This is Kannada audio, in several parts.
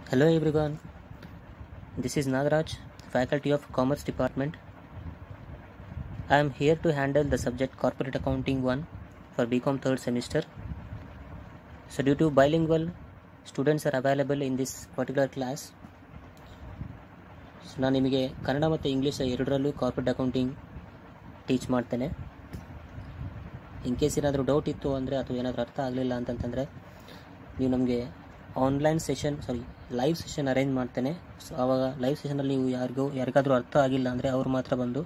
Hello everyone, this is Nagaraj, Faculty of Commerce Department. I am here to handle the subject Corporate Accounting 1 for BCom 3rd semester. So due to bilingual, students are available in this particular class. So ನಾನು ನಿಮಗೆ ಕನ್ನಡ ಮತ್ತು ಇಂಗ್ಲೀಷ್ ಎರಡರಲ್ಲೂ ಕಾರ್ಪೊರೇಟ್ ಅಕೌಂಟಿಂಗ್ ಟೀಚ್ ಮಾಡ್ತೇನೆ. ಇನ್ ಕೇಸ್ ಏನಾದರೂ ಡೌಟ್ ಇತ್ತು ಅಂದರೆ ಅಥವಾ ಏನಾದರೂ ಅರ್ಥ ಆಗಲಿಲ್ಲ ಅಂತಂತಂದರೆ ನೀವು ನಮಗೆ ಆನ್ಲೈನ್ ಲೈವ್ ಸೆಷನ್ ಅರೇಂಜ್ ಮಾಡ್ತೇನೆ. ಸೊ ಆವಾಗ ಲೈವ್ ಸೆಷನಲ್ಲಿ ನೀವು ಯಾರಿಗಾದರೂ ಅರ್ಥ ಆಗಿಲ್ಲ ಅಂದರೆ ಅವ್ರು ಮಾತ್ರ ಬಂದು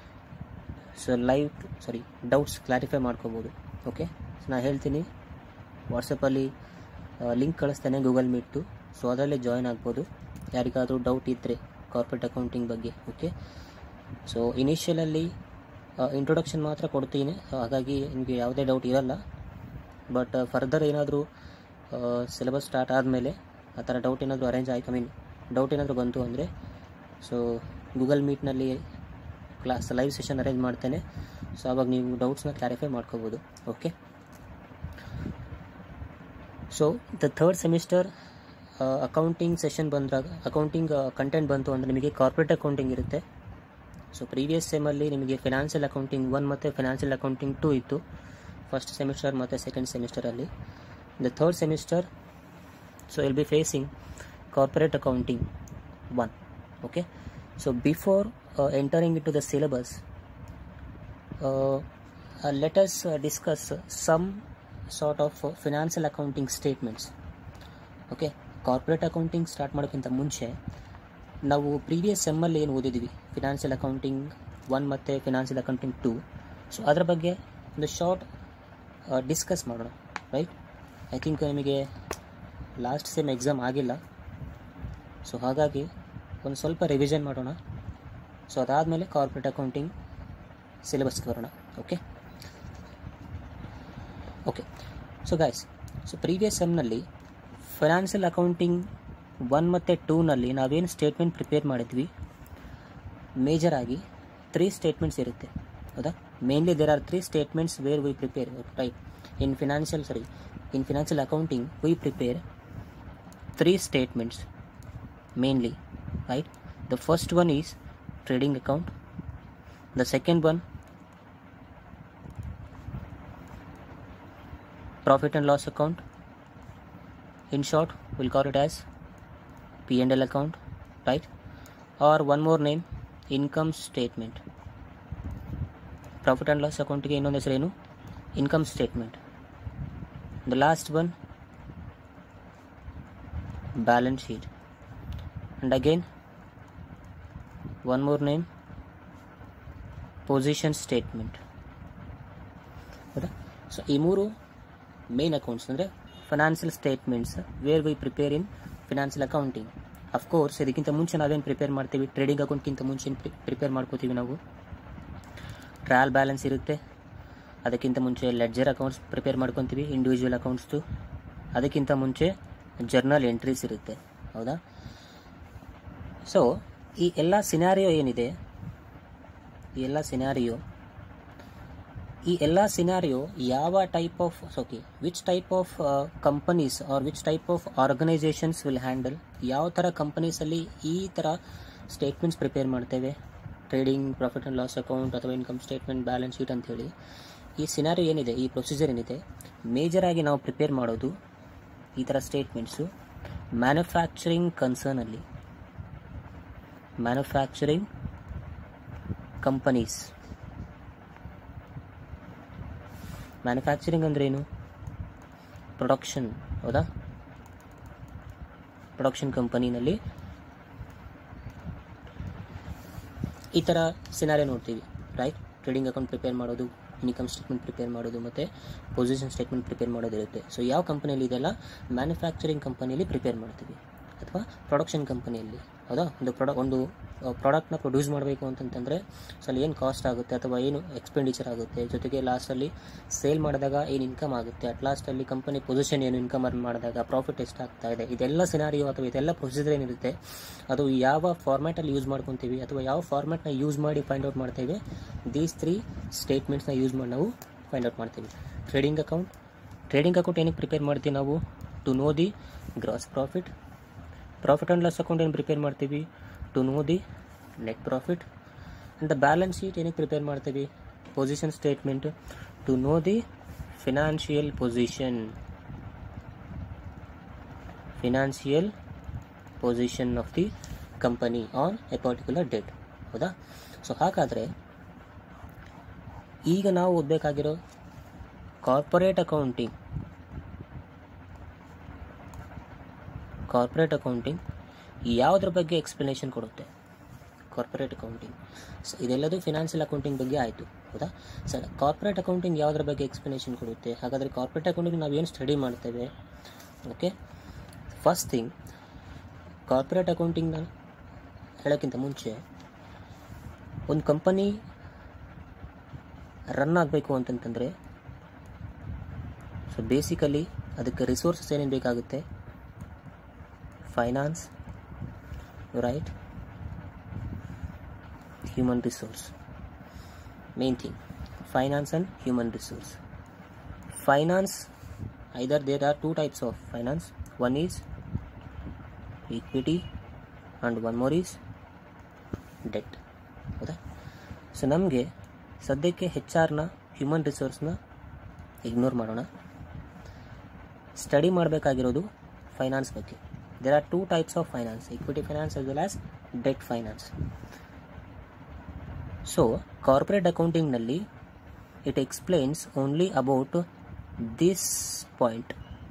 ಡೌಟ್ಸ್ ಕ್ಲಾರಿಫೈ ಮಾಡ್ಕೋಬೋದು. ಓಕೆ, ಸೊ ನಾನು ಹೇಳ್ತೀನಿ, ವಾಟ್ಸಪ್ಪಲ್ಲಿ ಲಿಂಕ್ ಕಳಿಸ್ತೇನೆ ಗೂಗಲ್ ಮೀಟ್ದು. ಸೊ ಅದರಲ್ಲೇ ಜಾಯ್ನ್ ಆಗ್ಬೋದು ಯಾರಿಗಾದರೂ ಡೌಟ್ ಇದ್ದರೆ ಕಾರ್ಪೊರೇಟ್ ಅಕೌಂಟಿಂಗ್ ಬಗ್ಗೆ. ಓಕೆ, ಸೊ ಇನಿಷಿಯಲಲ್ಲಿ ಇಂಟ್ರೊಡಕ್ಷನ್ ಮಾತ್ರ ಕೊಡ್ತೀನಿ, ಹಾಗಾಗಿ ನಿಮಗೆ ಯಾವುದೇ ಡೌಟ್ ಇರಲ್ಲ. ಬಟ್ ಫರ್ದರ್ ಏನಾದರೂ ಸಿಲೆಬಸ್ ಸ್ಟಾರ್ಟ್ ಆದಮೇಲೆ ಆ ಥರ ಡೌಟ್ ಏನಾದರೂ ಡೌಟ್ ಏನಾದರೂ ಬಂತು ಅಂದರೆ so Google ಮೀಟ್ನಲ್ಲಿ live session arrange ಮಾಡ್ತೇನೆ. ಸೊ ಆವಾಗ ನೀವು ಡೌಟ್ಸ್ನ ಕ್ಲಾರಿಫೈ ಮಾಡ್ಕೋಬೋದು. Okay, so the third semester accounting session ಬಂದಾಗ ಅಕೌಂಟಿಂಗ್ ಕಂಟೆಂಟ್ ಬಂತು ಅಂದರೆ ನಿಮಗೆ ಕಾರ್ಪೊರೇಟ್ ಅಕೌಂಟಿಂಗ್ ಇರುತ್ತೆ. ಸೊ ಪ್ರೀವಿಯಸ್ ಸೆಮಲ್ಲಿ ನಿಮಗೆ ಫಿನಾನ್ಷಿಯಲ್ ಅಕೌಂಟಿಂಗ್ 1 ಮತ್ತು ಫಿನಾನ್ಷಿಯಲ್ ಅಕೌಂಟಿಂಗ್ 2 ಇತ್ತು ಫಸ್ಟ್ ಸೆಮಿಸ್ಟರ್ ಮತ್ತು ಸೆಕೆಂಡ್ ಸೆಮಿಸ್ಟರಲ್ಲಿ. The third semester, so you'll be facing corporate accounting 1. Okay, so before entering into the syllabus, let us discuss some sort of financial accounting statements. Okay, corporate accounting start ಮಾಡೋಕ್ಕಿಂತ ಮುಂಚೆ ನಾವು ಪ್ರೀವಿಯಸ್ ಸೆಮ್ಮಲ್ಲಿ ಏನು ಓದಿದ್ವಿ, ಫಿನಾನ್ಷಿಯಲ್ ಅಕೌಂಟಿಂಗ್ 1 ಮತ್ತು ಫಿನಾನ್ಷಿಯಲ್ ಅಕೌಂಟಿಂಗ್ 2. ಸೊ ಅದರ ಬಗ್ಗೆ ಒಂದು ಶಾರ್ಟ್ ಡಿಸ್ಕಸ್ ಮಾಡೋಣ. ರೈಟ್, ಐ ಥಿಂಕ್ ನಿಮಗೆ ಲಾಸ್ಟ್ ಸೆಮ್ ಎಕ್ಸಾಮ್ ಆಗಿಲ್ಲ, ಸೊ ಹಾಗಾಗಿ ಒಂದು ಸ್ವಲ್ಪ ರಿವಿಷನ್ ಮಾಡೋಣ. ಸೊ ಅದಾದಮೇಲೆ ಕಾರ್ಪೊರೇಟ್ ಅಕೌಂಟಿಂಗ್ ಸಿಲೆಬಸ್ಗೆ ಬರೋಣ. Okay, so guys, so previous ಸೆಮ್ನಲ್ಲಿ ಫೈನಾನ್ಷಿಯಲ್ ಅಕೌಂಟಿಂಗ್ 1 ಮತ್ತು 2ನಲ್ಲಿ ನಾವೇನು ಸ್ಟೇಟ್ಮೆಂಟ್ ಪ್ರಿಪೇರ್ ಮಾಡಿದ್ವಿ, ಮೇಜರ್ ಆಗಿ 3 ಸ್ಟೇಟ್ಮೆಂಟ್ಸ್ ಇರುತ್ತೆ. ಹೌದಾ? Mainly there are 3 statements where we prepare. Right, in financial accounting we prepare 3 statements mainly. Right, the first one is trading account, the second one profit and loss account, in short we'll call it as P&L account. Right, or one more name, income statement. Profit and loss account ಗೆ ಇನ್ನೊಂದು ಹೆಸರೇನು, income statement. The last one, balance sheet, and again one more name, position statement. So ಈ ಮೂರು ಮೇನ್ ಅಕೌಂಟ್ಸ್ ಅಂದರೆ financial statements where we prepare in financial accounting. Of course ಇದಕ್ಕಿಂತ ಮುಂಚೆ ನಾವೇನು ಪ್ರಿಪೇರ್ ಮಾಡ್ತೀವಿ, ಟ್ರೇಡಿಂಗ್ ಅಕೌಂಟ್ಗಿಂತ ಮುಂಚೆ ಪ್ರಿಪೇರ್ ಮಾಡ್ಕೋತೀವಿ ನಾವು. ಟ್ರಯಲ್ ಬ್ಯಾಲೆನ್ಸ್ ಇರುತ್ತೆ, ಅದಕ್ಕಿಂತ ಮುಂಚೆ ಲೆಡ್ಜರ್ ಅಕೌಂಟ್ಸ್ ಪ್ರಿಪೇರ್ ಮಾಡ್ಕೊತೀವಿ, ಇಂಡಿವಿಜುವಲ್ ಅಕೌಂಟ್ಸ್ದು. ಅದಕ್ಕಿಂತ ಮುಂಚೆ ಜರ್ನಲ್ ಎಂಟ್ರೀಸ್ ಇರುತ್ತೆ. ಹೌದಾ? ಸೊ ಈ ಎಲ್ಲ ಸಿನಾರಿಯೋ ಏನಿದೆ, ಈ ಎಲ್ಲ ಸಿನಾರಿಯೋ ಯಾವ type of which type of companies are which type of organisations will handle, ಯಾವ ಥರ ಕಂಪನೀಸಲ್ಲಿ ಈ ಥರ ಸ್ಟೇಟ್ಮೆಂಟ್ಸ್ ಪ್ರಿಪೇರ್ ಮಾಡ್ತೇವೆ, trading, profit and loss account ಅಥವಾ ಇನ್ಕಮ್ ಸ್ಟೇಟ್ಮೆಂಟ್, ಬ್ಯಾಲೆನ್ಸ್ ಶೀಟ್ ಅಂಥೇಳಿ. ಈ ಸಿನಾರಿಯೋ ಏನಿದೆ, ಈ ಪ್ರೊಸೀಜರ್ ಏನಿದೆ, ಮೇಜರಾಗಿ ನಾವು ಪ್ರಿಪೇರ್ ಮಾಡೋದು ಈ ಥರ ಸ್ಟೇಟ್ಮೆಂಟ್ಸು ಮ್ಯಾನುಫ್ಯಾಕ್ಚರಿಂಗ್ ಕನ್ಸರ್ನಲ್ಲಿ. ಮ್ಯಾನುಫ್ಯಾಕ್ಚರಿಂಗ್ ಕಂಪನೀಸ್, ಮ್ಯಾನುಫ್ಯಾಕ್ಚರಿಂಗ್ ಅಂದ್ರೇನು? ಪ್ರೊಡಕ್ಷನ್. ಹೌದಾ? ಪ್ರೊಡಕ್ಷನ್ ಕಂಪನಿನಲ್ಲಿ ಈ ಥರ ಸಿನಾರಿಯೋ ನೋಡ್ತೀವಿ. ರೈಟ್, ಟ್ರೇಡಿಂಗ್ ಅಕೌಂಟ್ ಪ್ರಿಪೇರ್ ಮಾಡೋದು, ಇನ್ಕಮ್ ಸ್ಟೇಟ್ಮೆಂಟ್ ಪ್ರಿಪೇರ್ ಮಾಡೋದು ಮತ್ತು ಪೊಸಿಷನ್ ಸ್ಟೇಟ್ಮೆಂಟ್ ಪ್ರಿಪೇರ್ ಮಾಡೋದಿರುತ್ತೆ. ಸೊ ಯಾವ ಕಂಪನಿಯಲ್ಲಿ ಇದೆಲ್ಲ ಮ್ಯಾನುಫ್ಯಾಕ್ಚರಿಂಗ್ ಕಂಪನಿಯಲ್ಲಿ ಪ್ರಿಪೇರ್ ಮಾಡ್ತೀವಿ ಅಥವಾ ಪ್ರೊಡಕ್ಷನ್ ಕಂಪನಿಯಲ್ಲಿ. ಹೌದಾ? ಒಂದು ಪ್ರಾಡಕ್ಟ್ನ ಪ್ರೊಡ್ಯೂಸ್ ಮಾಡಬೇಕು ಅಂತಂತಂದರೆ ಸೊ ಅಲ್ಲಿ ಏನು ಕಾಸ್ಟ್ ಆಗುತ್ತೆ ಅಥವಾ ಏನು ಎಕ್ಸ್ಪೆಂಡಿಚರ್ ಆಗುತ್ತೆ, ಜೊತೆಗೆ ಲಾಸ್ಟಲ್ಲಿ ಸೇಲ್ ಮಾಡಿದಾಗ ಏನು ಇನ್ಕಮ್ ಆಗುತ್ತೆ, ಅಟ್ ಲಾಸ್ಟಲ್ಲಿ ಕಂಪನಿ ಪೊಸಿಷನ್ ಏನು, ಇನ್ಕಮ್ ಅರ್ನ್ ಮಾಡಿದಾಗ ಪ್ರಾಫಿಟ್ ಎಷ್ಟಾಗ್ತಾ ಇದೆ, ಇದೆಲ್ಲ ಸಿನಾರಿಯೋ ಅಥವಾ ಇದೆಲ್ಲ ಪ್ರೊಸೀಜರ್ ಏನಿರುತ್ತೆ ಅದು ಯಾವ ಫಾರ್ಮ್ಯಾಟಲ್ಲಿ ಯೂಸ್ ಮಾಡ್ಕೊತೀವಿ ಅಥವಾ ಯಾವ ಫಾರ್ಮ್ಯಾಟ್ನ ಯೂಸ್ ಮಾಡಿ ಫೈಂಡ್ ಔಟ್ ಮಾಡ್ತೇವೆ, ದೀಸ್ 3 ಸ್ಟೇಟ್ಮೆಂಟ್ಸ್ನ ಯೂಸ್ ಮಾಡಿ ನಾವು ಫೈಂಡ್ ಔಟ್ ಮಾಡ್ತೀವಿ. ಟ್ರೇಡಿಂಗ್ ಅಕೌಂಟ್ ಏನಕ್ಕೆ ಪ್ರಿಪೇರ್ ಮಾಡ್ತೀವಿ ನಾವು? To know the gross profit, profit and loss account ಏನು ಪ್ರಿಪೇರ್ ಮಾಡ್ತೀವಿ? To know the net profit. And the balance sheet ಏನಕ್ಕೆ ಪ್ರಿಪೇರ್ ಮಾಡ್ತೀವಿ? Position statement to know the financial position of the company on a particular date. ಹೌದಾ? ಸೊ ಹಾಗಾದರೆ ಈಗ ನಾವು ಓದಬೇಕಾಗಿರೋ ಕಾರ್ಪೊರೇಟ್ ಅಕೌಂಟಿಂಗ್ ಯಾವುದ್ರ ಬಗ್ಗೆ ಎಕ್ಸ್ಪ್ಲನೇಷನ್ ಕೊಡುತ್ತೆ? Corporate accounting. ಸೊ ಇದೆಲ್ಲದೂ ಫಿನಾನ್ಷಿಯಲ್ ಅಕೌಂಟಿಂಗ್ ಬಗ್ಗೆ ಆಯಿತು. ಹೌದಾ? ಸರ್, ಕಾರ್ಪೊರೇಟ್ ಅಕೌಂಟಿಂಗ್ ಯಾವುದ್ರ ಬಗ್ಗೆ ಎಕ್ಸ್ಪ್ಲನೇಷನ್ ಕೊಡುತ್ತೆ? ಹಾಗಾದರೆ ಕಾರ್ಪೊರೇಟ್ ಅಕೌಂಟಿಂಗ್ ನಾವು ಏನು ಸ್ಟಡಿ ಮಾಡ್ತೇವೆ? ಓಕೆ, ಫಸ್ಟ್ ಥಿಂಗ್, ಕಾರ್ಪೊರೇಟ್ ಅಕೌಂಟಿಂಗ್ನ ಹೇಳೋಕ್ಕಿಂತ ಮುಂಚೆ ಒಂದು ಕಂಪನಿ ರನ್ ಆಗಬೇಕು ಅಂತಂತಂದರೆ ಸೊ ಬೇಸಿಕಲಿ ಅದಕ್ಕೆ ರಿಸೋರ್ಸಸ್ ಏನೇನು ಬೇಕಾಗುತ್ತೆ? Finance, right, human resource, main thing, finance and human resource. Finance, either there are two types of finance. One is equity and one more is debt. ಹೌದಾ? ಸೊ ನಮಗೆ ಸದ್ಯಕ್ಕೆ HR ನ ಹ್ಯೂಮನ್ ರಿಸೋರ್ಸ್ನ ಇಗ್ನೋರ್ ಮಾಡೋಣ. ಸ್ಟಡಿ ಮಾಡಬೇಕಾಗಿರೋದು ಫೈನಾನ್ಸ್ ಬಗ್ಗೆ. There are two types of finance, equity finance as well as debt finance. So, corporate accounting nalli it explains only about this point.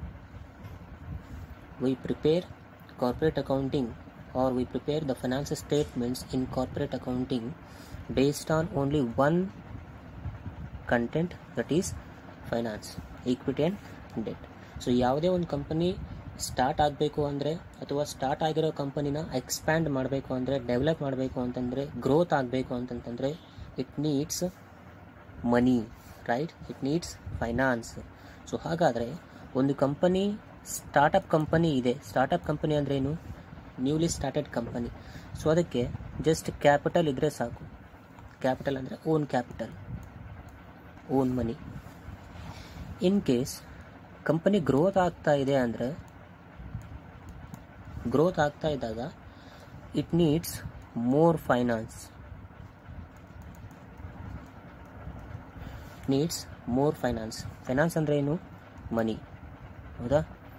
We prepare corporate accounting or we prepare the financial statements in corporate accounting based on only one content, that is finance, equity and debt. So, ಯಾವುದೇ ಒಂದು ಕಂಪನಿ ಸ್ಟಾರ್ಟ್ ಆಗಬೇಕು ಅಂದರೆ ಅಥವಾ ಸ್ಟಾರ್ಟ್ ಆಗಿರೋ ಕಂಪನಿನ ಎಕ್ಸ್ಪ್ಯಾಂಡ್ ಮಾಡಬೇಕು ಅಂದರೆ, ಡೆವಲಪ್ ಮಾಡಬೇಕು ಅಂತಂದರೆ, ಗ್ರೋತ್ ಆಗಬೇಕು ಅಂತಂತಂದರೆ it needs money, right? It needs finance. So ಹಾಗಾದರೆ ಒಂದು ಕಂಪನಿ ಸ್ಟಾರ್ಟಪ್ ಕಂಪನಿ ಇದೆ. ಸ್ಟಾರ್ಟಪ್ ಕಂಪನಿ ಅಂದರೆ ಏನು? Newly started company. ಸೊ ಅದಕ್ಕೆ ಜಸ್ಟ್ ಕ್ಯಾಪಿಟಲ್ ಇದ್ದರೆ ಸಾಕು. ಕ್ಯಾಪಿಟಲ್ ಅಂದರೆ own capital, own money. In case company growth ಆಗ್ತಾ ಇದೆ ಅಂದರೆ, ಗ್ರೋತ್ ಆಗ್ತಾ ಇದ್ದಾಗ it needs more finance, finance ಅಂದರೆ ಏನು? ಮನಿ. ಹೌದಾ?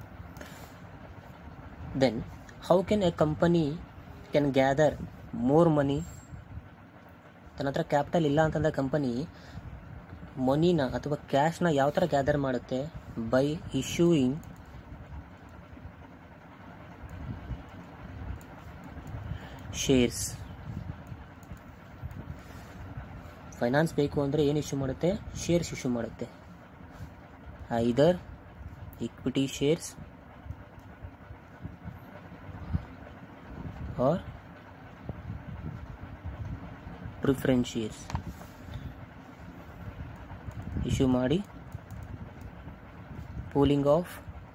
Then how can a company can gather more money? ತನ್ನ ಹತ್ರ ಕ್ಯಾಪಿಟಲ್ ಇಲ್ಲ ಅಂತಂದರೆ ಕಂಪನಿ ಮನಿನ ಅಥವಾ ಕ್ಯಾಶ್ನ ಯಾವ ಥರ ಗ್ಯಾದರ್ ಮಾಡುತ್ತೆ? By issuing shares. ಫೈನಾನ್ಸ್ ಬೇಕು ಅಂದರೆ ಏನು ಇಶ್ಯೂ ಮಾಡುತ್ತೆ? ಶೇರ್ಸ್ ಇಶ್ಯೂ ಮಾಡುತ್ತೆ. Either equity shares or preference shares issue ಮಾಡಿ ಪೂಲಿಂಗ್ ಆಫ್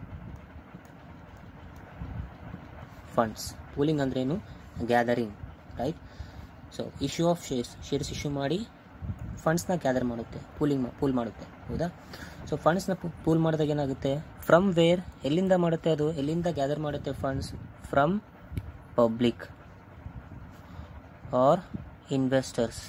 ಫಂಡ್ಸ್. ಪೂಲಿಂಗ್ ಅಂದ್ರೇನು? Gathering, right? So issue of shares issue ಮಾಡಿ ಫಂಡ್ಸ್ನ ಗ್ಯಾದರ್ ಮಾಡುತ್ತೆ, ಪೂಲ್ ಮಾಡುತ್ತೆ. ಹೌದಾ? ಸೊ ಫಂಡ್ಸ್ನ ಪೂಲ್ ಮಾಡಿದಾಗ ಏನಾಗುತ್ತೆ? ಫ್ರಮ್ ವೇರ್, ಎಲ್ಲಿಂದ ಮಾಡುತ್ತೆ ಅದು? ಎಲ್ಲಿಂದ ಗ್ಯಾದರ್ ಮಾಡುತ್ತೆ funds? From public or investors.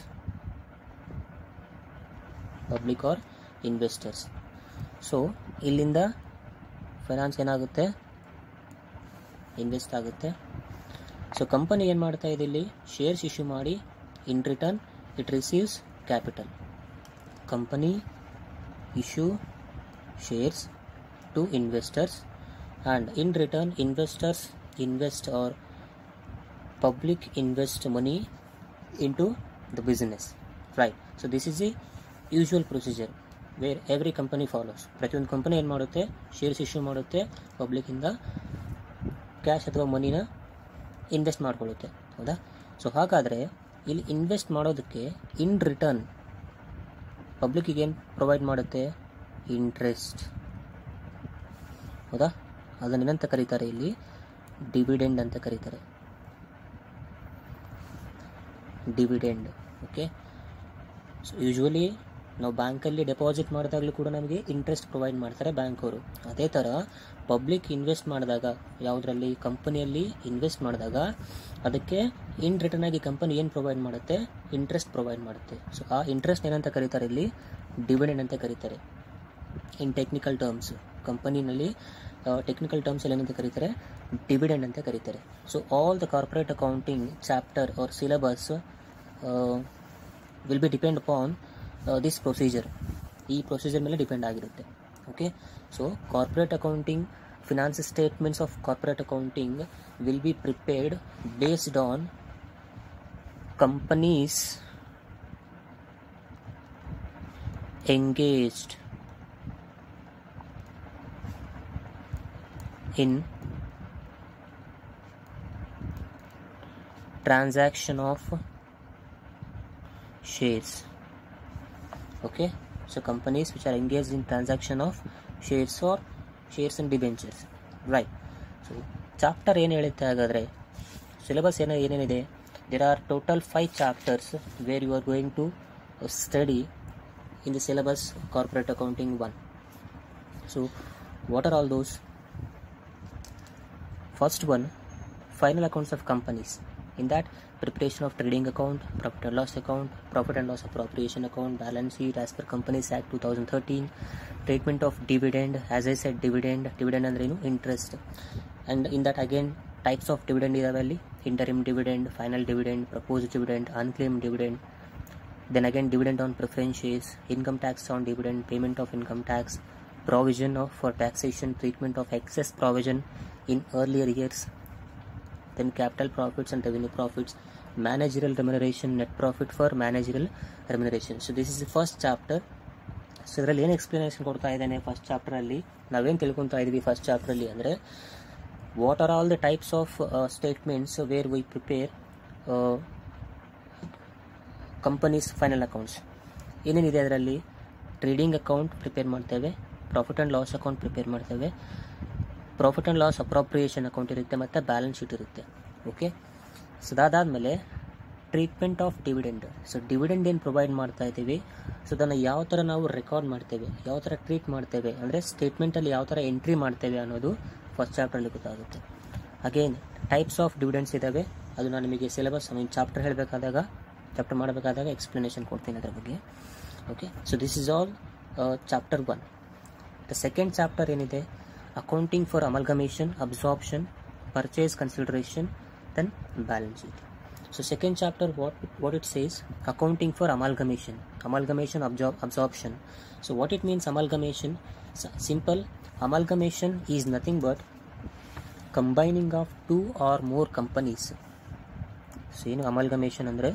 So ಇಲ್ಲಿಂದ ಫೈನಾನ್ಸ್ ಏನಾಗುತ್ತೆ? ಇನ್ವೆಸ್ಟ್ ಆಗುತ್ತೆ. ಸೊ ಕಂಪನಿ ಏನು ಮಾಡ್ತಾ ಇದೆ ಇಲ್ಲಿ? ಶೇರ್ಸ್ ಇಶ್ಯೂ ಮಾಡಿ in return it receives capital. Company issue shares to investors and in return investors invest or public invest money into the business, right? So this is the usual procedure where every company follows. ಪ್ರತಿಯೊಂದು ಕಂಪನಿ ಏನು ಮಾಡುತ್ತೆ? ಶೇರ್ಸ್ ಇಶ್ಯೂ ಮಾಡುತ್ತೆ, ಪಬ್ಲಿಕ್ಕಿಂದ ಕ್ಯಾಶ್ ಅಥವಾ ಮನಿನ ಇನ್ವೆಸ್ಟ್ ಮಾಡ್ಕೊಳ್ಳುತ್ತೆ. ಹೌದಾ? ಸೊ ಹಾಗಾದರೆ ಇಲ್ಲಿ ಇನ್ವೆಸ್ಟ್ ಮಾಡೋದಕ್ಕೆ ಇನ್ ರಿಟರ್ನ್ ಪಬ್ಲಿಕ್ಕಿಗೆ ಏನು ಪ್ರೊವೈಡ್ ಮಾಡುತ್ತೆ? ಇಂಟ್ರೆಸ್ಟ್. ಹೌದಾ? ಅದನ್ನೇನಂತ ಕರೀತಾರೆ ಇಲ್ಲಿ? ಡಿವಿಡೆಂಡ್ ಅಂತ ಕರೀತಾರೆ. ಡಿವಿಡೆಂಡ್. ಓಕೆ. ಸೊ ಯೂಶ್ವಲಿ ನಾವು ಬ್ಯಾಂಕಲ್ಲಿ ಡೆಪಾಸಿಟ್ ಮಾಡಿದಾಗಲೂ ಕೂಡ ನಮಗೆ ಇಂಟ್ರೆಸ್ಟ್ ಪ್ರೊವೈಡ್ ಮಾಡ್ತಾರೆ ಬ್ಯಾಂಕ್ ಅವರು. ಅದೇ ಥರ ಪಬ್ಲಿಕ್ ಇನ್ವೆಸ್ಟ್ ಮಾಡಿದಾಗ, ಯಾವುದರಲ್ಲಿ ಕಂಪನಿಯಲ್ಲಿ ಇನ್ವೆಸ್ಟ್ ಮಾಡಿದಾಗ ಅದಕ್ಕೆ ಇನ್ ರಿಟರ್ನ್ ಆಗಿ ಕಂಪನಿ ಏನು ಪ್ರೊವೈಡ್ ಮಾಡುತ್ತೆ, ಇಂಟ್ರೆಸ್ಟ್ ಪ್ರೊವೈಡ್ ಮಾಡುತ್ತೆ. ಸೊ ಆ ಇಂಟ್ರೆಸ್ಟ್ ಏನಂತ ಕರೀತಾರೆ, ಇಲ್ಲಿ ಡಿವಿಡೆಂಡ್ ಅಂತ ಕರೀತಾರೆ. ಇನ್ ಟೆಕ್ನಿಕಲ್ ಟರ್ಮ್ಸ್, ಕಂಪನಿನಲ್ಲಿ ಟೆಕ್ನಿಕಲ್ ಟರ್ಮ್ಸಲ್ಲಿ ಏನಂತ ಕರೀತಾರೆ, ಡಿವಿಡೆಂಡ್ ಅಂತ ಕರೀತಾರೆ. So all the corporate accounting chapter or syllabus will be depend upon this procedure. ಈ ಪ್ರೊಸೀಜರ್ ಮೇಲೆ ಡಿಪೆಂಡ್ ಆಗಿರುತ್ತೆ. Okay, so corporate accounting, finance statements of corporate accounting will be prepared based on companies engaged in transaction of shares. Okay, so companies which are engaged in transaction of shares or shares and debentures, right? So chapter ಏನು ಹೇಳುತ್ತೆ ಹಾಗಾದರೆ, ಸಿಲೆಬಸ್ ಏನೇನಿದೆ, there are total 5 chapters where you are going to study in the syllabus corporate accounting 1. So what are all those? First one, final accounts of companies. In that, preparation of trading account, profit and loss account, profit and loss appropriation account, balance sheet as per Companies Act 2013, treatment of dividend. As I said, dividend ಅಂದ್ರೆ ಏನು, interest. And in that again, types of dividend ಇದಾವೆ ಅಲ್ಲಿ, interim dividend, final dividend, proposed dividend, unclaimed dividend. Then again, dividend on preference shares, income tax on dividend, payment of income tax, provision of for taxation, treatment of excess provision in earlier years. Then capital profits and revenue profits, managerial remuneration, net profit for managerial remuneration. So this is the first chapter. So ಇದರಲ್ಲಿ ಏನು ಎಕ್ಸ್ಪ್ಲನೇಷನ್ ಕೊಡ್ತಾ ಇದ್ದಾನೆ ಫಸ್ಟ್ ಚಾಪ್ಟರಲ್ಲಿ, ನಾವೇನು ತಿಳ್ಕೊತಾ ಇದ್ದೀವಿ ಫಸ್ಟ್ ಚಾಪ್ಟರಲ್ಲಿ ಅಂದರೆ, what are all the types of statements where we prepare companies final accounts. ಏನೇನಿದೆ ಅದರಲ್ಲಿ, ಟ್ರೇಡಿಂಗ್ ಅಕೌಂಟ್ ಪ್ರಿಪೇರ್ ಮಾಡ್ತೇವೆ, profit and loss account prepare ಮಾಡ್ತೇವೆ, profit and loss appropriation account ಇರುತ್ತೆ, ಮತ್ತು ಬ್ಯಾಲೆನ್ಸ್ ಶೀಟ್ ಇರುತ್ತೆ. ಓಕೆ, ಸೊ ಅದಾದಮೇಲೆ treatment of dividend. So dividend ಏನು ಪ್ರೊವೈಡ್ ಮಾಡ್ತಾ ಇದ್ದೀವಿ, ಸೊ ಅದನ್ನು ಯಾವ ಥರ ನಾವು ರೆಕಾರ್ಡ್ ಮಾಡ್ತೇವೆ, ಯಾವ ಥರ ಟ್ರೀಟ್ ಮಾಡ್ತೇವೆ, ಅಂದರೆ ಸ್ಟೇಟ್ಮೆಂಟಲ್ಲಿ ಯಾವ ಥರ ಎಂಟ್ರಿ ಮಾಡ್ತೇವೆ ಅನ್ನೋದು ಫಸ್ಟ್ ಚಾಪ್ಟ್ರಲ್ಲಿ ಗೊತ್ತಾಗುತ್ತೆ. ಅಗೇನ್ ಟೈಪ್ಸ್ ಆಫ್ ಡಿವಿಡೆಂಡ್ಸ್ ಇದ್ದಾವೆ, ಅದು ನಾನು ನಿಮಗೆ ಸಿಲೆಬಸ್ ಚಾಪ್ಟರ್ ಮಾಡಬೇಕಾದಾಗ ಎಕ್ಸ್ಪ್ಲನೇಷನ್ ಕೊಡ್ತೀನಿ ಅದರ ಬಗ್ಗೆ. Okay, so this is all chapter 1. The second chapter ಏನಿದೆ, accounting for amalgamation, absorption, purchase consideration, then balance sheet. So second chapter what it says, accounting for amalgamation, absorption. So what it means amalgamation? Simple, amalgamation is nothing but combining of 2 or more companies. So ಏನು amalgamation ಅಂದರೆ,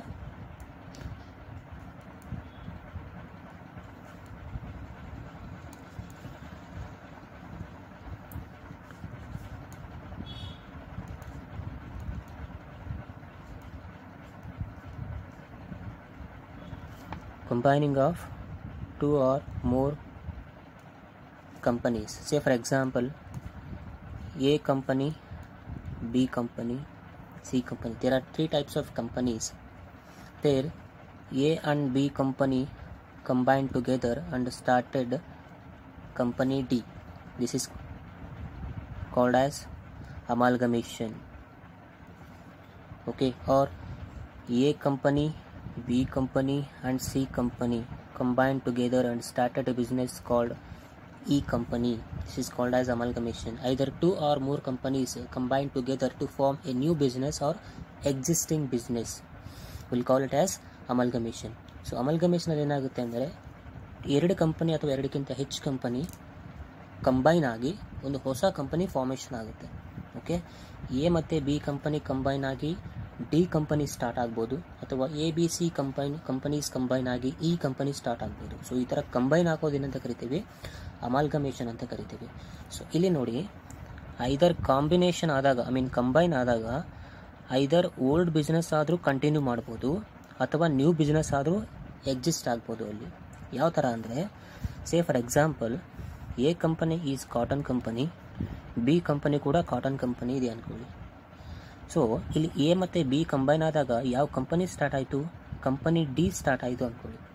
combining of 2 or more companies. Say for example, A company, B company, C company. There are 3 types of companies. There A and B company combined together and started company D. This is called as amalgamation. Okay, or A company, B company and C company combined together and started a business called E company. This is called as amalgamation. Either 2 or more companies combined together to form a new business or existing business. We'll call it as amalgamation. So amalgamation ಅಲ್ಲಿ ಏನಾಗುತ್ತೆ ಅಂದರೆ, 2 ಕಂಪನಿ ಅಥವಾ 2ಕ್ಕಿಂತ ಹೆಚ್ಚು ಕಂಪನಿ ಕಂಬೈನ್ ಆಗಿ ಒಂದು ಹೊಸ ಕಂಪನಿ ಫಾರ್ಮೇಷನ್ ಆಗುತ್ತೆ. ಓಕೆ, ಎ ಮತ್ತು ಬಿ ಕಂಪನಿ ಕಂಬೈನ್ ಆಗಿ ಡಿ ಕಂಪನಿ ಸ್ಟಾರ್ಟ್ ಆಗ್ಬೋದು, ಅಥವಾ ABC ಕಂಪನೀಸ್ ಕಂಬೈನ್ ಆಗಿ ಈ ಕಂಪನಿ ಸ್ಟಾರ್ಟ್ ಆಗ್ಬೋದು. ಸೊ ಈ ಥರ ಕಂಬೈನ್ ಆಗೋದೇನಂತ ಕರಿತೀವಿ, ಅಮಾಲ್ಗಮೇಷನ್ ಅಂತ ಕರಿತೀವಿ. ಸೊ ಇಲ್ಲಿ ನೋಡಿ, ಐದರ್ ಕಾಂಬಿನೇಷನ್ ಆದಾಗ, ಕಂಬೈನ್ ಆದಾಗ ಐದರ್ ಓಲ್ಡ್ ಬಿಸ್ನೆಸ್ ಆದರೂ ಕಂಟಿನ್ಯೂ ಮಾಡ್ಬೋದು, ಅಥವಾ ನ್ಯೂ ಬಿಸ್ನೆಸ್ ಆದರೂ ಎಕ್ಸಿಸ್ಟ್ ಆಗ್ಬೋದು. ಅಲ್ಲಿ ಯಾವ ಥರ ಅಂದರೆ, say for example, A company is cotton company, B company ಕೂಡ ಕಾಟನ್ ಕಂಪನಿ ಇದೆ ಅಂದ್ಕೊಳ್ಳಿ. ಸೊ ಇಲ್ಲಿ ಎ ಮತ್ತು ಬಿ ಕಂಬೈನ್ ಆದಾಗ ಯಾವ ಕಂಪನಿ ಸ್ಟಾರ್ಟ್ ಆಯಿತು, ಕಂಪನಿ ಡಿ ಸ್ಟಾರ್ಟ್ ಆಯಿತು ಅಂದ್ಕೊಳ್ಳಿ.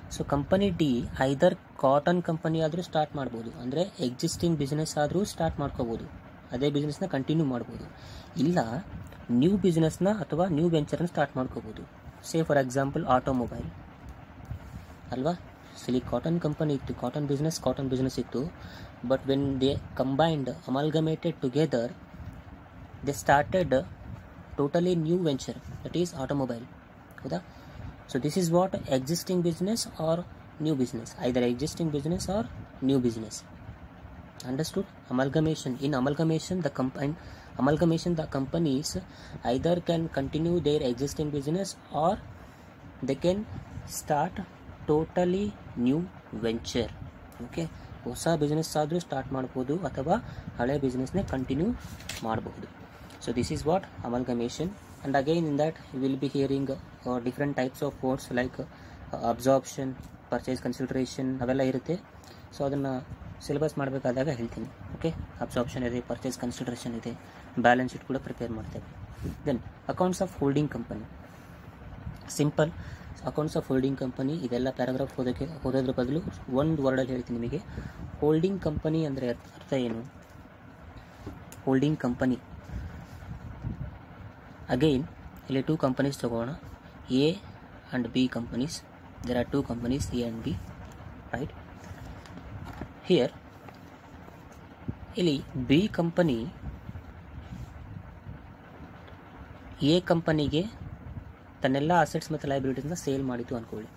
So company D either cotton company ಆದರೂ ಸ್ಟಾರ್ಟ್ ಮಾಡ್ಬೋದು, ಅಂದರೆ ಎಕ್ಸಿಸ್ಟಿಂಗ್ ಬಿಸ್ನೆಸ್ ಆದರೂ ಸ್ಟಾರ್ಟ್ ಮಾಡ್ಕೋಬೋದು, ಅದೇ ಬಿಸ್ನೆಸ್ನ ಕಂಟಿನ್ಯೂ ಮಾಡ್ಬೋದು, ಇಲ್ಲ ನ್ಯೂ ಬಿಸ್ನೆಸ್ನ ಅಥವಾ ನ್ಯೂ ವೆಂಚರ್ನ ಸ್ಟಾರ್ಟ್ ಮಾಡ್ಕೋಬೋದು. ಸೇ ಫಾರ್ ಎಕ್ಸಾಂಪಲ್ ಆಟೋಮೊಬೈಲ್ ಅಲ್ವಾ. ಇಲ್ಲಿ ಕಾಟನ್ ಕಂಪನಿ ಇತ್ತು, ಕಾಟನ್ ಬಿಸ್ನೆಸ್ ಇತ್ತು, but when they combined amalgamated together they started totally new venture, that is automobile. ಹೌದಾ? So this is what existing business or new business, either existing business or new business. Understood? Amalgamation. In amalgamation, the companies either can continue their existing business or they can start totally new venture. Okay? ಹೊಸ ಬಿಸ್ನೆಸ್ ಆದರೂ ಸ್ಟಾರ್ಟ್ ಮಾಡ್ಬೋದು ಅಥವಾ ಹಳೆ ಬಿಸ್ನೆಸ್ನೇ ಕಂಟಿನ್ಯೂ ಮಾಡಬಹುದು. So this is what amalgamation. And again in that you will be hearing different types of words like absorption, purchase consideration ಅವೆಲ್ಲ ಇರುತ್ತೆ. ಸೊ ಅದನ್ನು ಸಿಲೆಬಸ್ ಮಾಡಬೇಕಾದಾಗ ಹೇಳ್ತೀನಿ. ಓಕೆ, ಅಬ್ಸಾರ್ಪ್ಷನ್ ಇದೆ, ಪರ್ಚೇಸ್ ಕನ್ಸಿಡರೇಷನ್ ಇದೆ, ಬ್ಯಾಲೆನ್ಸ್ ಶೀಟ್ ಕೂಡ ಪ್ರಿಪೇರ್ ಮಾಡ್ತೇವೆ. Then accounts of holding company. Simple accounts of holding company, ಇದೆಲ್ಲ ಪ್ಯಾರಾಗ್ರಾಫ್ ಓದೋದ್ರ ಬದಲು ಒಂದು ವರ್ಡಲ್ಲಿ ಹೇಳ್ತೀನಿ ನಿಮಗೆ. ಹೋಲ್ಡಿಂಗ್ ಕಂಪನಿ ಅಂದರೆ ಅರ್ಥ ಏನು? ಹೋಲ್ಡಿಂಗ್ ಕಂಪನಿ ಅಗೈನ್ ಇಲ್ಲಿ 2 ಕಂಪನೀಸ್ ತಗೋಣ, A and B companies. There are 2 companies, A and B, right? Here ಇಲ್ಲಿ ಬಿ ಕಂಪನಿ ಎ ಕಂಪನಿಗೆ ತನ್ನೆಲ್ಲ ಅಸೆಟ್ಸ್ ಮತ್ತು ಲೈಬಿಲಿಟೀಸ್ನ ಸೇಲ್ ಮಾಡಿತು ಅಂದ್ಕೊಳ್ಳಿ.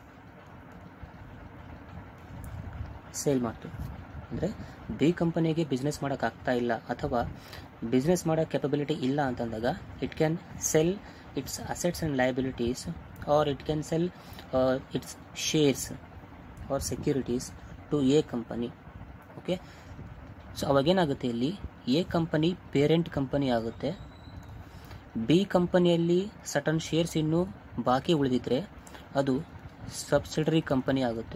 ಸೇಲ್ ಮಾಡ್ತು ಅಂದರೆ ಬಿ ಕಂಪನಿಗೆ ಬಿಸ್ನೆಸ್ ಮಾಡೋಕ್ಕಾಗ್ತಾ ಇಲ್ಲ ಅಥವಾ ಬಿಸ್ನೆಸ್ ಮಾಡೋ ಕೆಪಬಿಲಿಟಿ ಇಲ್ಲ ಅಂತಂದಾಗ it can sell its assets and liabilities or it can sell its shares or securities to a company. Okay, so ಅವಾಗೇನಾಗುತ್ತೆ, ಇಲ್ಲಿ ಎ ಕಂಪನಿ ಪೇರೆಂಟ್ ಕಂಪನಿ ಆಗುತ್ತೆ. ಬಿ ಕಂಪನಿಯಲ್ಲಿ ಸಟನ್ ಶೇರ್ಸ್ ಇನ್ನೂ ಬಾಕಿ ಉಳಿದಿದ್ರೆ ಅದು ಸಬ್ಸಿಡರಿ ಕಂಪನಿ ಆಗುತ್ತೆ.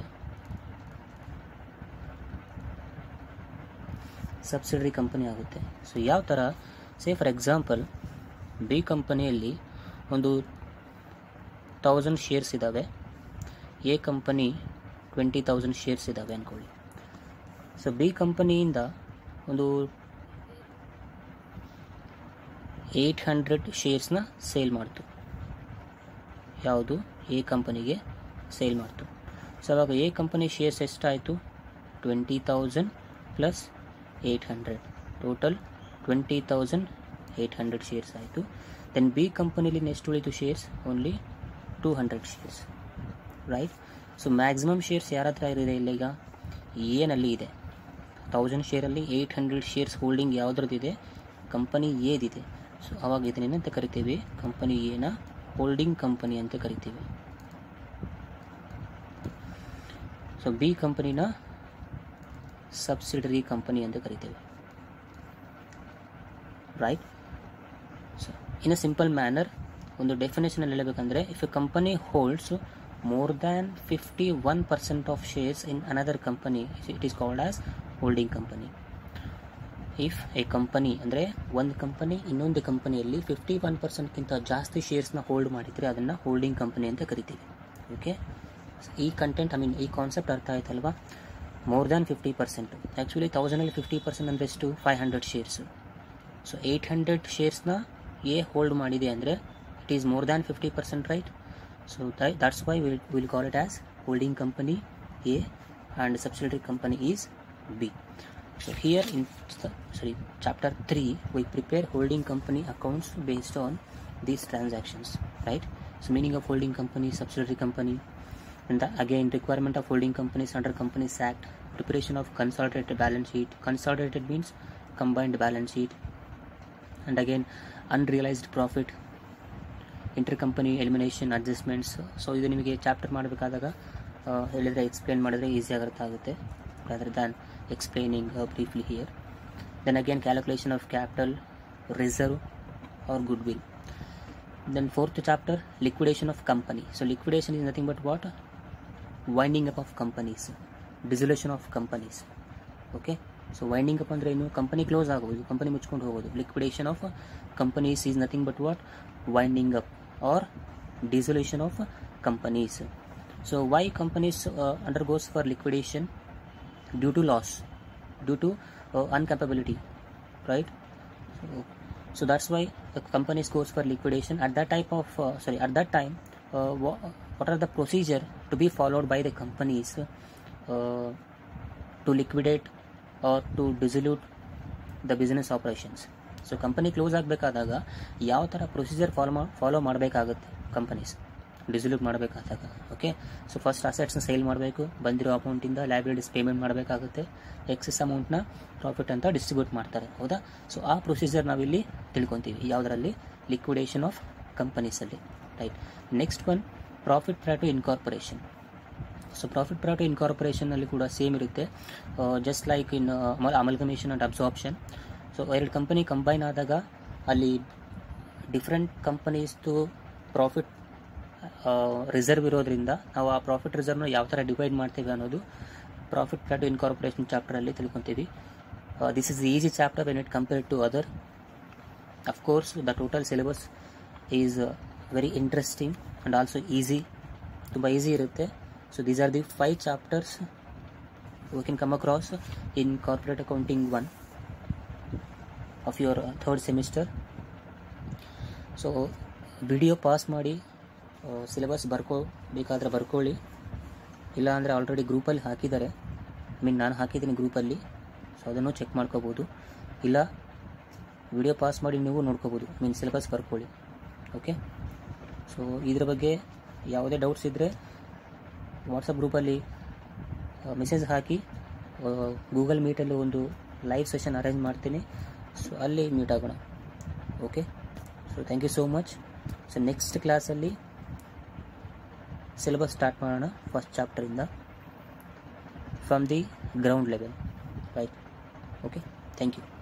ಸಬ್ಸಿಡರಿ ಕಂಪನಿ ಆಗುತ್ತೆ. ಸೊ ಯಾವ ಥರ? ಸೇ ಫಾರ್ ಎಕ್ಸಾಂಪಲ್ ಬಿ ಕಂಪನಿಯಲ್ಲಿ ಒಂದು 1000 ಶೇರ್ಸ್ ಇದ್ದಾವೆ, ಎ ಕಂಪನಿ 20,000 ಶೇರ್ಸ್ ಇದ್ದಾವೆ ಅಂದ್ಕೊಳ್ಳಿ. ಸೊ ಬಿ ಕಂಪನಿಯಿಂದ ಒಂದು 800 ಶೇರ್ಸ್ನ ಸೇಲ್ ಮಾಡ್ತು. ಯಾವುದು? ಎ ಕಂಪನಿಗೆ ಸೇಲ್ ಮಾಡ್ತು. ಸೊ ಅವಾಗ ಎ ಕಂಪನಿ ಶೇರ್ಸ್ ಎಷ್ಟಾಯಿತು? 20,000 ಪ್ಲಸ್ 800, ಟೋಟಲ್ 20,800 ಶೇರ್ಸ್ ಆಯಿತು. ದೆನ್ ಬಿ ಕಂಪನಿಲಿ ಎಷ್ಟು ಉಳಿತು shares? Only 200 shares, right? So maximum shares ಯಾರ ಹತ್ರ ಇದೆ ಇಲ್ಲೀಗ? ಎನಲ್ಲಿ ಇದೆ. 1000 ಶೇರಲ್ಲಿ 800 ಶೇರ್ಸ್ ಹೋಲ್ಡಿಂಗ್ ಯಾವುದ್ರದ್ದಿದೆ? ಕಂಪನಿ ಎದಿದೆ. ಸೊ ಅವಾಗ ಇದನ್ನೇನಂತ ಕರಿತೀವಿ? ಕಂಪನಿ ಎನ ಹೋಲ್ಡಿಂಗ್ ಕಂಪನಿ ಅಂತ ಕರಿತೀವಿ. ಸೊ ಬಿ ಕಂಪನಿನ ಸಬ್ಸಿಡರಿ ಕಂಪನಿ ಅಂತ ಕರಿತೀವಿ, right? So in a simple manner ಒಂದು ಡೆಫಿನೇಷನಲ್ಲಿ ಹೇಳಬೇಕಂದ್ರೆ, if a company holds more than 51% of shares in another company, it is called as holding company. If a company ಅಂದರೆ ಒಂದು ಕಂಪನಿ ಇನ್ನೊಂದು ಕಂಪನಿಯಲ್ಲಿ 51%ಗಿಂತ ಜಾಸ್ತಿ ಶೇರ್ಸ್ನ ಹೋಲ್ಡ್ ಮಾಡಿದರೆ ಅದನ್ನು ಹೋಲ್ಡಿಂಗ್ ಕಂಪನಿ ಅಂತ ಕರಿತೀವಿ. ಓಕೆ, ಈ ಕಂಟೆಂಟ್ ಈ ಕಾನ್ಸೆಪ್ಟ್ ಅರ್ಥ ಆಯ್ತಲ್ವಾ? More than 50%. ಆ್ಯಕ್ಚುಲಿ 1000ಅಲ್ಲಿ 50% ಅಂದರೆ ಎಷ್ಟು? 500 ಶೇರ್ಸು. ಸೊ 800 ಶೇರ್ಸ್ನ ಎ ಹೋಲ್ಡ್ ಮಾಡಿದೆ ಅಂದರೆ it is more than 50%, right? So that's why we'll call it as holding company A and subsidiary company is B. So here in chapter 3 we prepare holding company accounts based on these transactions, right? So meaning of holding company, subsidiary company, and again requirement of holding companies under Companies Act, preparation of consolidated balance sheet. Consolidated means combined balance sheet, and again unrealized profit, intercompany elimination, adjustments. So ಇದು ನಿಮಗೆ ಚಾಪ್ಟರ್ ಮಾಡಬೇಕಾದಾಗ ಹೇಳಿದರೆ ಎಕ್ಸ್ಪ್ಲೇನ್ ಮಾಡಿದ್ರೆ ಈಸಿಯಾಗಿ ಅರ್ಥ ಆಗುತ್ತೆ, rather than explaining briefly here. Then again calculation of capital, reserve or goodwill. Then 4th chapter liquidation of company. So liquidation is nothing but what? Winding up of companies, dissolution of companies. Okay, so winding up ಅಂದರೆ ಏನು? ಕಂಪನಿ ಕ್ಲೋಸ್ ಆಗೋದು, ಕಂಪನಿ ಮುಚ್ಕೊಂಡು ಹೋಗೋದು. Liquidation of companies is nothing but what? Winding up or dissolution of companies. So why companies undergoes for liquidation? Due to loss, due to incapability, right? So that's why the companies goes for liquidation. At that type of at that time, what are the procedure to be followed by the companies to liquidate or to dissolve the business operations? So company close ಆಗಬೇಕಾದಾಗ ಯಾವ ಥರ ಪ್ರೊಸೀಜರ್ ಫಾಲೋ ಮಾಡಬೇಕಾಗುತ್ತೆ ಕಂಪನೀಸ್ ಡಿಸಲ್ಯೂಟ್ ಮಾಡಬೇಕಾದಾಗ? ಓಕೆ, ಸೊ ಫಸ್ಟ್ ಅಸೆಟ್ಸ್ನ ಸೇಲ್ ಮಾಡಬೇಕು, ಬಂದಿರೋ ಅಮೌಂಟಿಂದ ಲಯಬಿಲಿಟೀಸ್ ಪೇಮೆಂಟ್ ಮಾಡಬೇಕಾಗುತ್ತೆ, ಎಕ್ಸೆಸ್ ಅಮೌಂಟ್ನ ಪ್ರಾಫಿಟ್ ಅಂತ ಡಿಸ್ಟ್ರಿಬ್ಯೂಟ್ ಮಾಡ್ತಾರೆ, ಹೌದಾ? ಸೊ ಆ ಪ್ರೊಸೀಜರ್ ನಾವಿಲ್ಲಿ ತಿಳ್ಕೊತೀವಿ ಯಾವುದರಲ್ಲಿ? ಲಿಕ್ವಿಡೇಷನ್ ಆಫ್ ಕಂಪನೀಸಲ್ಲಿ, right? Next one profit prior to incorporation. So profit prior to ಇನ್ಕಾರ್ಪೊರೇಷನಲ್ಲಿ ಕೂಡ ಸೇಮ್ ಇರುತ್ತೆ, just like in amalgamation and absorption. So ಎರಡು ಕಂಪನಿ ಕಂಬೈನ್ ಆದಾಗ ಅಲ್ಲಿ ಡಿಫ್ರೆಂಟ್ ಕಂಪನೀಸ್ದು ಪ್ರಾಫಿಟ್ ರಿಸರ್ವ್ ಇರೋದ್ರಿಂದ ನಾವು ಆ ಪ್ರಾಫಿಟ್ ರಿಸರ್ವ್ನ ಯಾವ ಥರ ಡಿವೈಡ್ ಮಾಡ್ತೀವಿ ಅನ್ನೋದು ಪ್ರಾಫಿಟ್ ಪ್ರೈರ್ ಟು ಇನ್ಕಾರ್ಪೊರೇಷನ್ ಚಾಪ್ಟರಲ್ಲಿ ತಿಳ್ಕೊತೀವಿ. This is easy chapter when it compared to other. Of course the total syllabus is very interesting and also easy, ತುಂಬ ಈಸಿ ಇರುತ್ತೆ. So these are the 5 chapters we can come across in corporate accounting 1 of your 3rd semester. So video pass ಮಾಡಿ ಸಿಲೆಬಸ್ ಬರ್ಕೋಬೇಕಾದ್ರೆ ಬರ್ಕೊಳ್ಳಿ, ಇಲ್ಲ ಅಂದರೆ ಆಲ್ರೆಡಿ ಗ್ರೂಪಲ್ಲಿ ಹಾಕಿದ್ದಾರೆ, ನಾನು ಹಾಕಿದ್ದೀನಿ ಗ್ರೂಪಲ್ಲಿ, ಸೊ ಅದನ್ನು ಚೆಕ್ ಮಾಡ್ಕೋಬೋದು. ಇಲ್ಲ ವಿಡಿಯೋ ಪಾಸ್ ಮಾಡಿ ನೀವು ನೋಡ್ಕೋಬೋದು, ಸಿಲೆಬಸ್ ಬರ್ಕೊಳ್ಳಿ. ಓಕೆ, ಸೊ ಇದ್ರ ಬಗ್ಗೆ ಯಾವುದೇ ಡೌಟ್ಸ್ ಇದ್ದರೆ ವಾಟ್ಸಪ್ ಗ್ರೂಪಲ್ಲಿ ಮೆಸೇಜ್ ಹಾಕಿ, ಗೂಗಲ್ ಮೀಟಲ್ಲಿ ಒಂದು ಲೈವ್ ಸೆಷನ್ ಅರೇಂಜ್ ಮಾಡ್ತೀನಿ, ಸೊ ಅಲ್ಲಿ ಮೀಟ್ ಆಗೋಣ. Okay, so thank you so much. So next ಕ್ಲಾಸಲ್ಲಿ ಸಿಲೆಬಸ್ ಸ್ಟಾರ್ಟ್ ಮಾಡೋಣ ಫಸ್ಟ್ ಚಾಪ್ಟರಿಂದ, from the ground level, right? Okay, thank you.